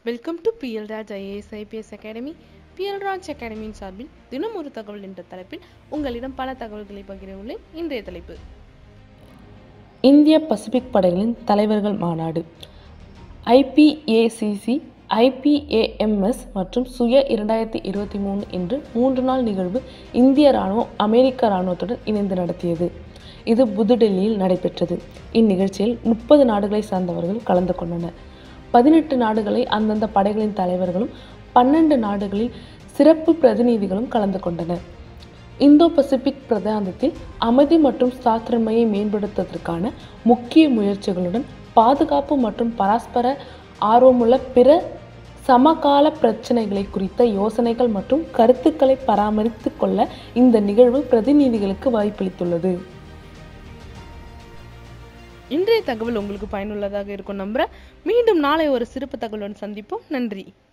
Welcome to PL Raj IAS IPS academy. PL Raj அகாடமியின் சார்பில் தினம் ஒரு தகவல் என்ற தலைப்பில் உங்களிடம் பல தகவல்களை பகிர உள்ளேன். இன்றைய தலைப்பு இந்திய பசிபிக் படைகளின் தலைவர்கள் மாநாடு. ஐபிஏசிசி, ஐபிஏஎம்எஸ் மற்றும் சுய 2023 என்று 3 நாள் நிகழ்வு இந்திய இராணுவம் அமெரிக்க இராணுவத்துடன் இணைந்து நடத்தியது. இது புதுடெல்லியில் நடைபெற்றது. இந்நிகழ்ச்சியில் 30 நாடுகளை சார்ந்தவர்கள் கலந்து கொண்டனர். 18 நாடுகளை அந்தந்த படைகளின் தலைவர்களும் 12 நாடுகளில் சிறப்பு பிரதிநிதிகளும் கலந்து கொண்டனர். இந்தோ பசிபிக் பிராந்தியத்தில் அமைதி மற்றும் ஸ்திரத்தன்மையை மேம்படுத்துவதற்கான முக்கிய முயற்சிகளுடன் பாதுகாப்பு மற்றும் பரஸ்பர ஆர்வமுள்ள பிற சமகால பிரச்சனைகளை குறித்த யோசனைகள் மற்றும் கருத்துக்களை பராமரித்து கொள்ள இந்த நிகழ்வு பிரதிநிதிகளுக்கு வாய்ப்பளித்துள்ளது. இன்றைய தகவல் உங்களுக்கு பயனுள்ளதாக இருக்கும் நம்புறேன். மீண்டும் நாளை ஒரு சிறப்பு தகவலுடன் சந்திப்போம். நன்றி.